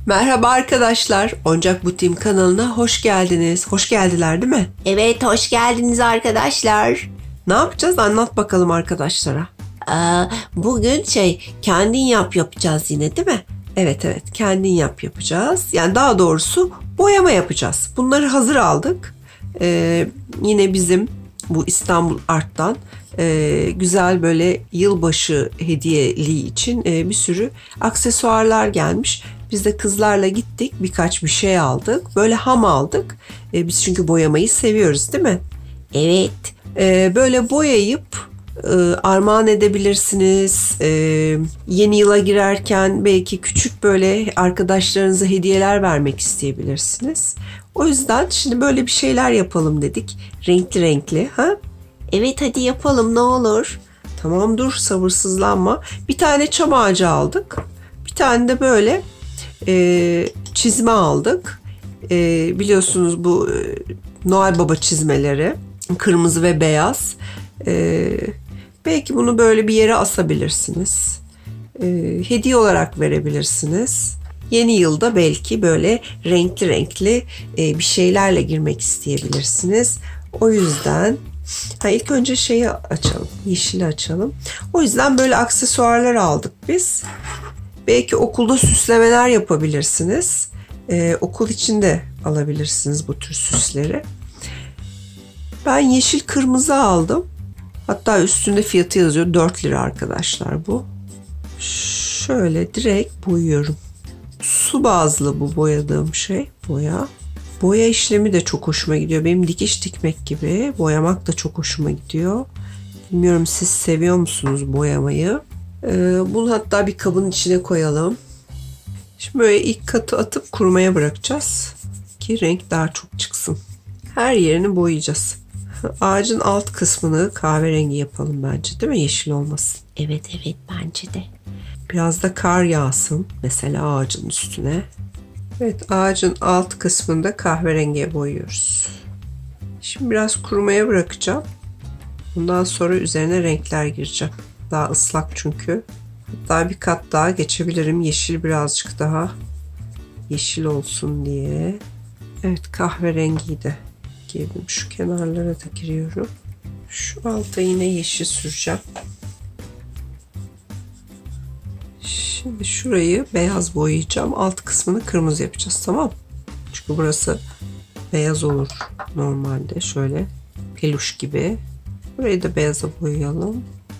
Merhaba arkadaşlar, Oyuncak Butiğim kanalına hoş geldiniz. Hoş geldiler değil mi? Evet, hoş geldiniz arkadaşlar. Ne yapacağız? Anlat bakalım arkadaşlara. Bugün kendin yapacağız yine değil mi? Evet, kendin yapacağız. Yani daha doğrusu boyama yapacağız. Bunları hazır aldık. Yine bizim bu İstanbul Art'tan güzel böyle yılbaşı hediyeliği için bir sürü aksesuarlar gelmiş. Biz de kızlarla gittik, birkaç bir şey aldık. Böyle ham aldık. Biz çünkü boyamayı seviyoruz değil mi? Evet. Böyle boyayıp armağan edebilirsiniz. Yeni yıla girerken belki küçük böyle arkadaşlarınıza hediyeler vermek isteyebilirsiniz. O yüzden şimdi böyle bir şeyler yapalım dedik. Renkli renkli. Ha? Evet, hadi yapalım ne olur. Tamam, dur sabırsızlanma. Bir tane çam ağacı aldık. Bir tane de böyle çizme aldık. Biliyorsunuz bu Noel Baba çizmeleri. Kırmızı ve beyaz. Belki bunu böyle bir yere asabilirsiniz. Hediye olarak verebilirsiniz. Yeni yılda belki böyle renkli renkli bir şeylerle girmek isteyebilirsiniz. O yüzden ilk önce şeyi açalım. Yeşili açalım. O yüzden böyle aksesuarlar aldık biz. Belki okulda süslemeler yapabilirsiniz. Okul içinde alabilirsiniz bu tür süsleri. Ben yeşil kırmızı aldım. Hatta üstünde fiyatı yazıyor. 4 lira arkadaşlar bu. Şöyle direkt boyuyorum. Su bazlı bu boyadığım şey. Boya. Boya işlemi de çok hoşuma gidiyor. Benim dikiş dikmek gibi. Boyamak da çok hoşuma gidiyor. Bilmiyorum siz seviyor musunuz boyamayı? Bunu hatta bir kabın içine koyalım. Şimdi böyle ilk katı atıp kurumaya bırakacağız. Ki renk daha çok çıksın. Her yerini boyayacağız. Ağacın alt kısmını kahverengi yapalım bence, değil mi? Yeşil olmasın. Evet, bence de. Biraz da kar yağsın mesela ağacın üstüne. Evet, ağacın alt kısmında kahverengiye boyuyoruz. Şimdi biraz kurumaya bırakacağım. Bundan sonra üzerine renkler gireceğim. Daha ıslak çünkü. Hatta bir kat daha geçebilirim. Yeşil birazcık daha yeşil olsun diye. Evet, kahverengiyi de girdim. Şu kenarlara da giriyorum. Şu alta yine yeşil süreceğim. Şimdi şurayı beyaz boyayacağım. Alt kısmını kırmızı yapacağız, tamam. Çünkü burası beyaz olur normalde. Şöyle peluş gibi. Burayı da beyaza boyayalım.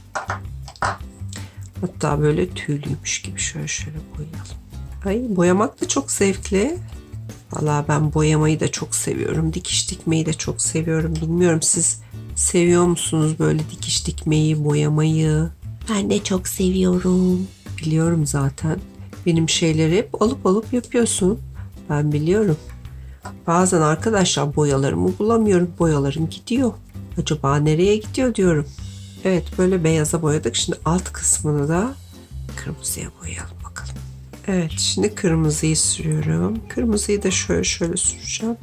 Hatta böyle tüylüymüş gibi şöyle boyayalım. Boyamak da çok zevkli. Vallahi ben boyamayı da çok seviyorum. Dikiş dikmeyi de çok seviyorum. Bilmiyorum siz seviyor musunuz böyle dikiş dikmeyi, boyamayı? Ben de çok seviyorum. Biliyorum zaten. Benim şeyleri hep alıp yapıyorsun. Ben biliyorum. Bazen arkadaşlar boyalarımı bulamıyorum. Boyalarım gidiyor. Acaba nereye gidiyor diyorum. Evet, böyle beyaza boyadık. Şimdi alt kısmını da kırmızıya boyayalım bakalım. Evet, şimdi kırmızıyı sürüyorum. Kırmızıyı da şöyle süreceğim.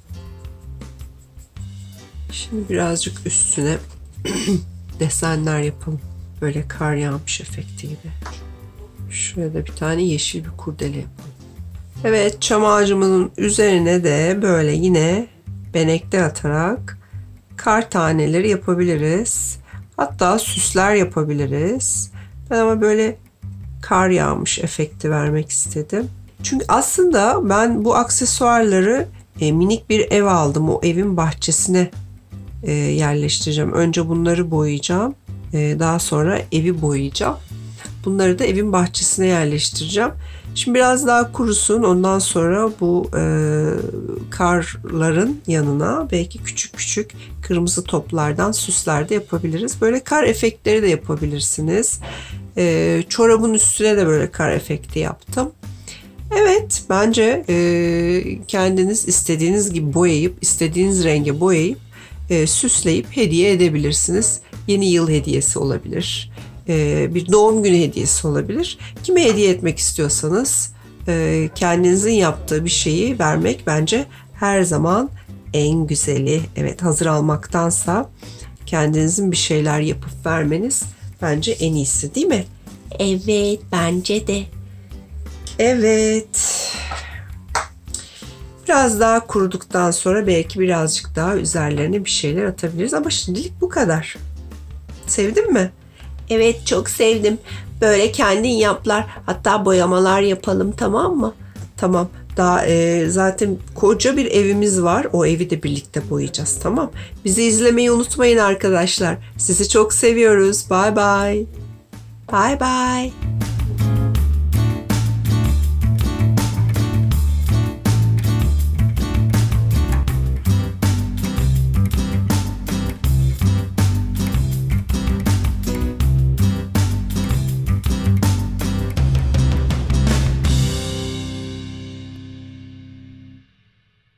Şimdi birazcık üstüne desenler yapalım. Böyle kar yağmış efekti gibi. Şuraya da bir tane yeşil bir kurdele yapalım. Evet, çam ağacımızın üzerine de böyle yine benekler atarak kar taneleri yapabiliriz. Hatta süsler yapabiliriz. Ben ama böyle kar yağmış efekti vermek istedim. Çünkü aslında ben bu aksesuarları minik bir ev aldım. O evin bahçesine yerleştireceğim. Önce bunları boyayacağım. Daha sonra evi boyayacağım. Bunları da evin bahçesine yerleştireceğim. Şimdi biraz daha kurusun. Ondan sonra bu karların yanına belki küçük kırmızı toplardan süsler de yapabiliriz. Böyle kar efektleri de yapabilirsiniz. Çorabın üstüne de böyle kar efekti yaptım. Evet, bence kendiniz istediğiniz gibi boyayıp, istediğiniz renge boyayıp, süsleyip hediye edebilirsiniz. Yeni yıl hediyesi olabilir. Bir doğum günü hediyesi olabilir. Kime hediye etmek istiyorsanız kendinizin yaptığı bir şeyi vermek bence her zaman en güzeli. Evet, hazır almaktansa kendinizin bir şeyler yapıp vermeniz bence en iyisi, değil mi? Evet, bence de. Evet. Biraz daha kuruduktan sonra belki birazcık daha üzerlerine bir şeyler atabiliriz. Ama şimdilik bu kadar. Sevdin mi? Evet, çok sevdim. Böyle kendin yaplar. Hatta boyamalar yapalım, tamam mı? Tamam. Daha zaten koca bir evimiz var. O evi de birlikte boyayacağız, tamam. Bizi izlemeyi unutmayın arkadaşlar. Sizi çok seviyoruz. Bye bye. Bye bye.